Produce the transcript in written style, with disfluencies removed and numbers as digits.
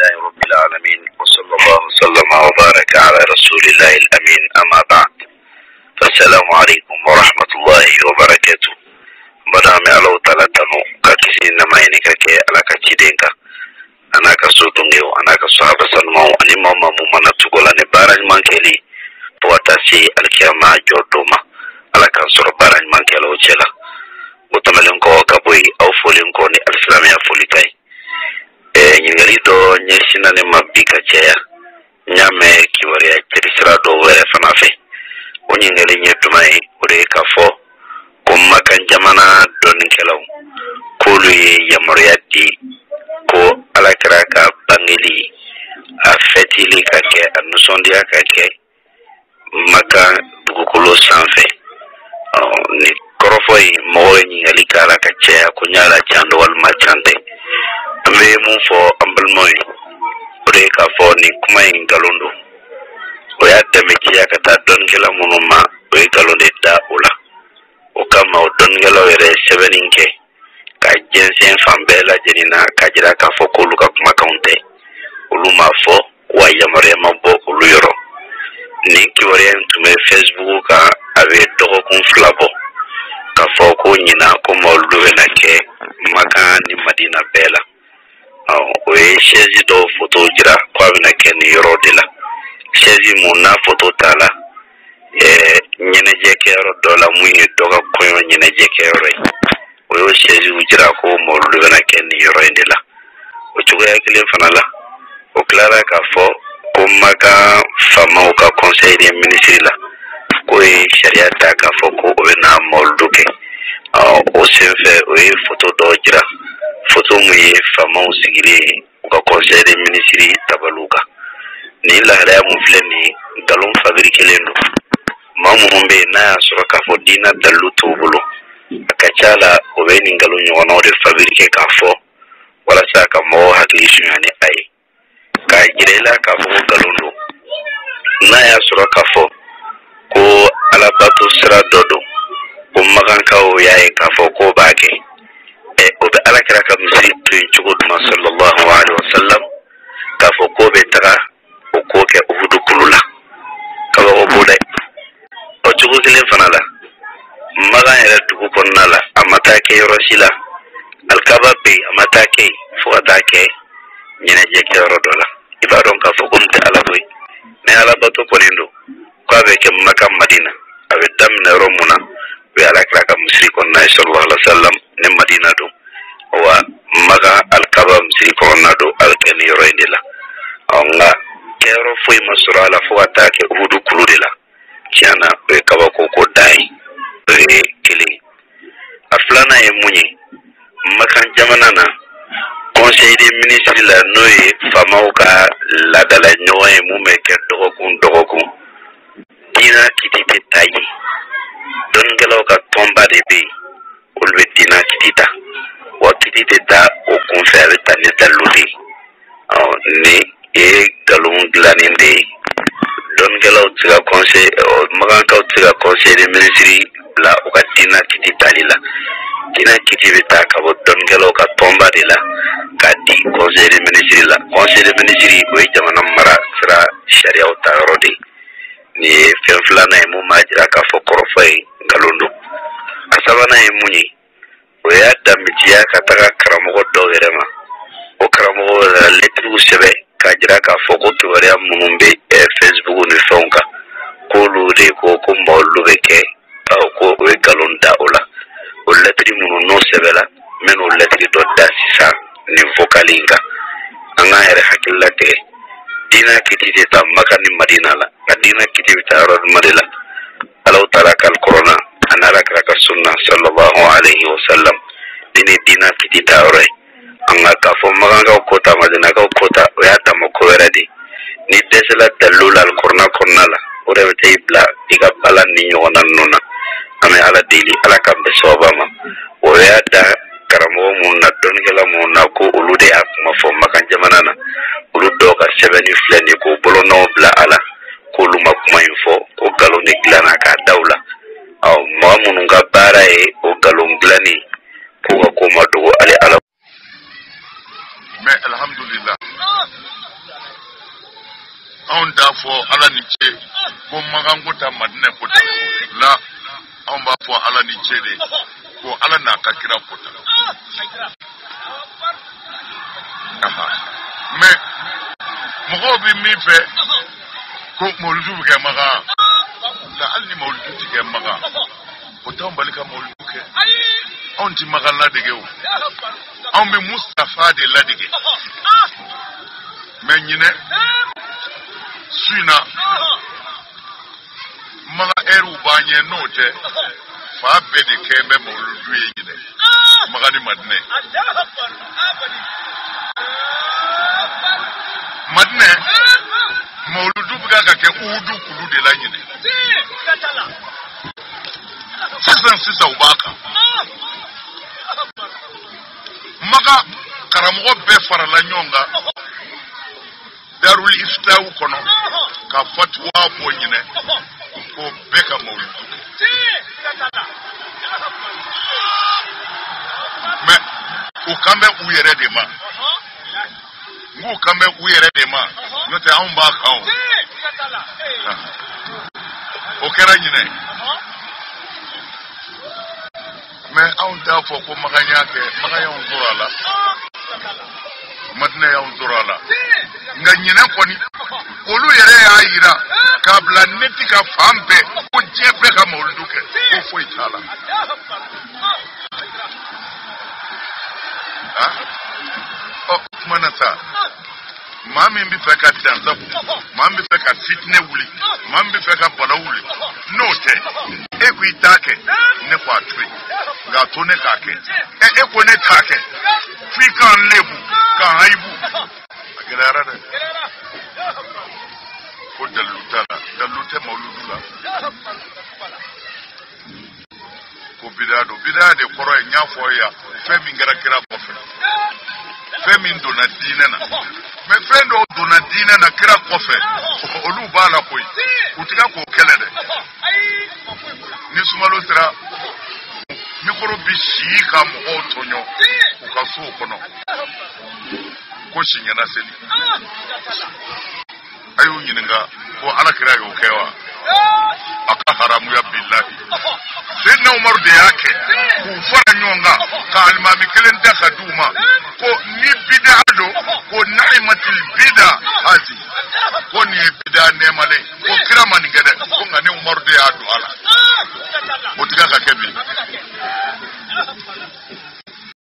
لله رب العالمين وصلى الله وسلم وبارك على رسول الله الأمين أما بعد فالسلام عليكم ورحمة الله وبركاته مدام الله تعالى تنو كاكسي نمايني كاكي على كاكيدينكا أنا كسودونيو أنا كصحابة سنمو أني ماما ممانا تقول أني بارج مانكيلي بواتاسي الكياما جودوما على كنصر بارج مانكيلو جلا وتملنكو وكابوي أو فولنكو ني الإسلامية فوليتاي nyingali do nyesina ne mabika cheya nyame kiwari ya kirisira do were fanafe onyingali nyetumai ure kafo kummakan jamana don kelaw kulu ya muriyati ko alakraka bangili afetili kake anusondia kake maka dugukolo sanfe ni korofoi mo nyingali kala kacheya kunyala chando wal machande ambe mu fo ambal moy ore ka fo ni kuma in galondo o ya deme ya kata don gela munuma o galonde da ula o kama o don gela were seveninke ka jensen fambela jenina ka jira ka fo ko luka kuma kaunte uluma fo wa yamare mabbo ko luyoro ni ki wore entume Facebook ka ave dogo kun flabo ka fo ko nyina ko mo luwe na ke maka ni Madina bela oye shezi do foto jira kwa bina keni yoro dila shezi muna foto tala nyene jeke yoro dola mwenye doga kwenye nyene jeke yoro oye shezi ujira ko molu bina keni yoro dila uchuga ya kile fanala uklara ka fo kumaka fama uka conseil de ministre la koye sharia ta ka fo ko obena molu ke o senfe oye foto do jira foto muye fama usigire uka conseil de ministre tabaluka ni la haya mufleni galon fabrique lendo mamu mbe na suraka fo dina daluto bulo akachala obeni galon nyono de fabrique kafo wala saka mo haklishu yani ai ka girela ka fo galondo na ya suraka fo ko alabatu sira dodo o maganka o yae ka fo ko bake obe alakira ka misiri tuin chuguduma sallallahu alaihi wasallam ka fo ko be taga o ko ke uhudu kulula ka ba bude o chugudile fanala maga era tugu konnala amata ke yorosila alkaba be amata ke fo atake nyene je ke rodola ibadon ka fo gumte alaboy ne alabato kolindo ko be ke makam Madina abe damne romuna be alakira ka misiri konna sallallahu alaihi wasallam ne Madina do wa maga alkaba msi korona do alkeni roindela nga kero foi masura la fo atake uhudu kuludela kiana be kaba ko dai be kili aflana e munyi makan jamana na conseil des ministres la noye famauka la dala nyoe mumeke dogo kun dina kitite tayi don gelo ka tomba de be ulbe dina kitita wakiti da o confere tani daludi ni e galon glaninde don gelo tiga conseil magan ka tiga conseil de ministre la o katina kiti talila dina kiti beta ka don gelo ka tomba de la ka di conseil de ministre o jamana mara sira sharia o tarodi ni fenflana e mu majira ka fokoro fay galondo asabana e munyi oya damitiya kataka karamogo dogerema o karamogo letru sebe kajira ka foko kiwari munumbe Facebook ni fonka kolu de ko molu beke au ko we galonda ola o letri munu no sebela men o letri do dasisa ni vokalinga anga ere hakillate dina kitite ta makani Madina la dina kitite ta rod madila alau tarakal corona anara kraka sunna sallallahu alaihi wasallam dina kitita ore anga ka fo maganga kota madina ka kota ya tamo ko weradi ni desela dalula al qur'an konnala ore wete ibla diga balan ni nyona nona ame ala dili ala kambe sobama o ya da karamo mun na don gela mun na ko ulude akuma fo makan jamana na uludo ka sebeni fleni ko bolo no bla ala ko luma kuma info ko galo ne glana ka daula aw mamun ga bara e o galo glani ko ko madugo ale ala mais alhamdulillah on da fo ala ni ce ko magan gota madina kota la on ba fo ala ni ce de ko ala na ka kira kota mais mo bi mi fe ko mawludu ke maga la alni mawludu ke maga o tan balika mawludu ke on ti maga la dege o on bi mustafa de la dege mais ñine suina maga eru banye note fa be de kembe mawludu yi ñine maga ni madne mawludu buga ka ke udu kulu de la ñine sisan ubaka maga karamogo be farala ñonga darul iftawu kono ka fatwa bo ñine ko be ka mawludu mais u kambe u yere de ma ngu kambe u yere de ma yote an ba kan o kera ñine mais an da fo ko maganya on zorala madina ya on zorala nga ñine ko ni olu yere ya yira ka bla neti ka fambe ko jebe ka mawludu ke ko fo itala oh manata mami mbi fe ka tianza mami fe ka fitne wuli mami fe ka bala wuli note e ku itake ne kwa twi ga to ne ka ke e ko ne take fi kan lebu ka haibu agarara de ko dalute mawludu la ko bidade koro e nyafo ya fe mi ngara kira ko fe min dona dina na me fendo dona dina na kira kofe olu bala koy utiga ko kelede ni sumalo sira mikoro bishi ka mo otonyo ko ka so kono ko shinya na seli ayu nyininga ko ala kira yo kewa aka haramu ya billahi Sayyidina Umar de yake ku fara nyonga ka almami kelen da